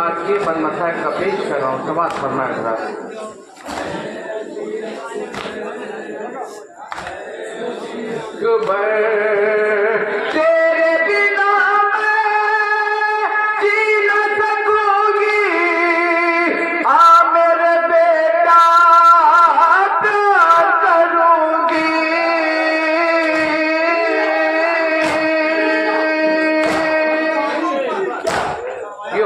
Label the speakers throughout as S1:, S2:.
S1: साथ ये बन मसाइल का पेश कर रहा हूँ, समाज फरमाए हजरात। तेरे बिना मैं जी न सकूंगी, आ मेरे बेटा प्यार करूंगी। यो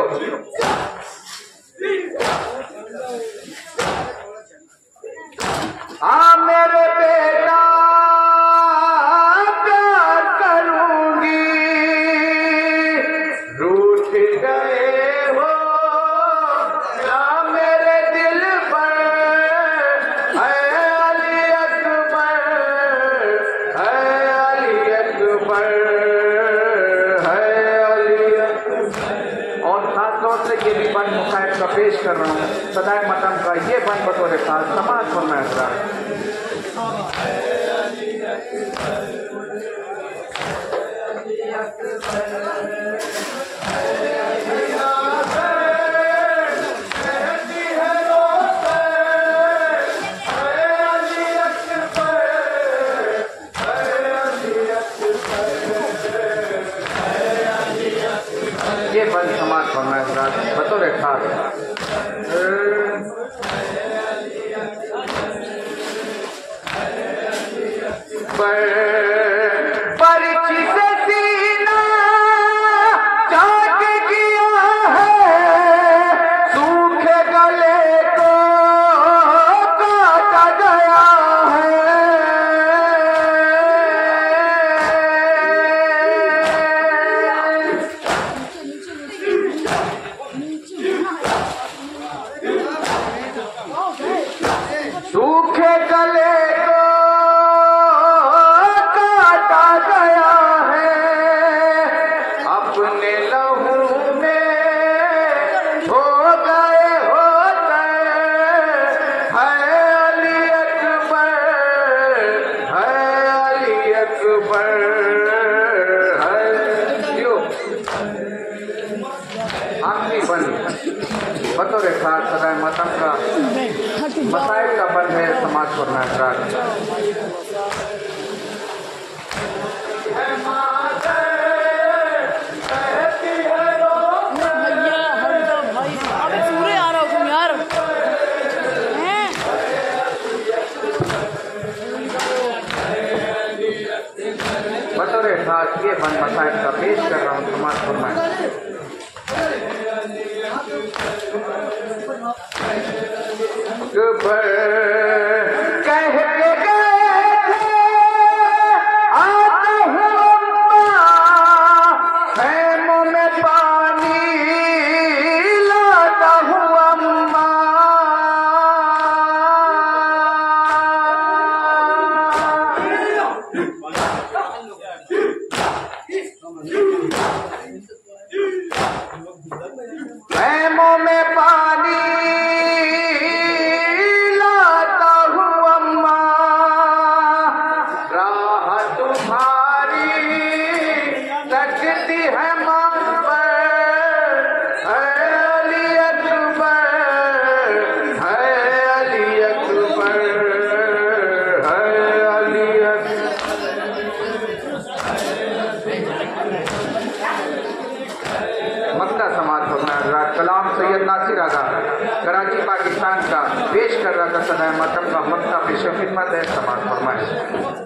S1: आ मेरे बेटा प्यार करूंगी, रूठ गए हो ना मेरे दिल पर, है अली अकबर, है अली अकबर, है अली अकबर। और खास तौर से ये भी बन मुसाइब का पेश कर रहा हूँ, सदाए मतम का ये बन बतौर खास समाज फरमाए हजरात। ये बन समाज फरमाए हजरात बतौर खास। पर्ची से सीना चाट गया है, सूखे गले को काटा गया है। सूखे गले को काटा गया है, अपने लहू में हो गए होते, है अली अकबर, है अली अकबर, है यो आखिरी बन बतौर खास सदाए मतम का मसाइल का बंद है समाज फरमाए हजरात। बतौर खास ये बन मसाइल का पेश कर रहा हूँ, समाज फरमाए। कह के गए थे आता हूँ अम्मा, खैमों में पानी लाता हूँ अम्मा। खैमों में पानी कलाम सैयद नासिर आगा कराची पाकिस्तान का पेश कर रहा था सदाए मतम का मक्ता पेश खिदमत है, समाज फरमाए।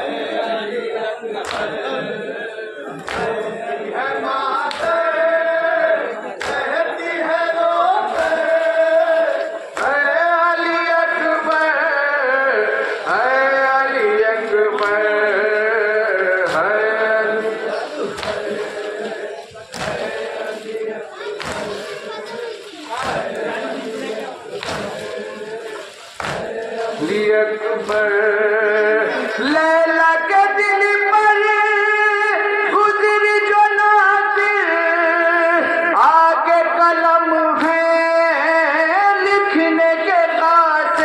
S1: लैला के दिल पर गुजर जो नासिर, आगे कलम है लिखने के कासे।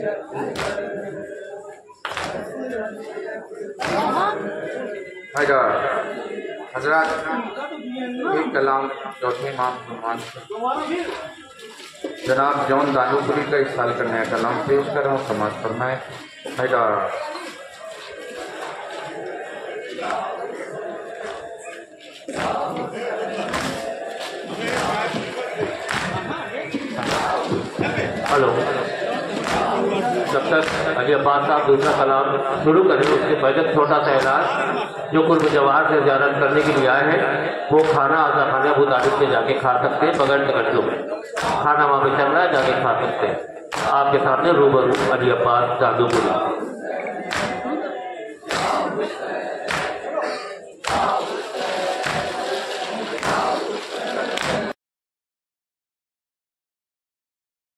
S1: हजरत एक कलाम चौथे इमाम जनाब जॉन दानूपुरी का इस साल का नया कलाम पेश कर रहा हूँ, समाज फरमाए।
S2: हेलो, जब तक अली अब्बास साहब दूसरा कलाम शुरू करें उसके पहले छोटा सा ऐलान, जो कुर्ब जवाहर से ज़ियारत करने के लिए आए हैं वो खाना आजा खाना अबू तालिब से जाके खा सकते हैं, बगैर तकल्लुफ में खाना वहाँ पे चल रहा है, जाके खा सकते हैं। आपके सामने रूबरू अली अब्बास दानूपुरी।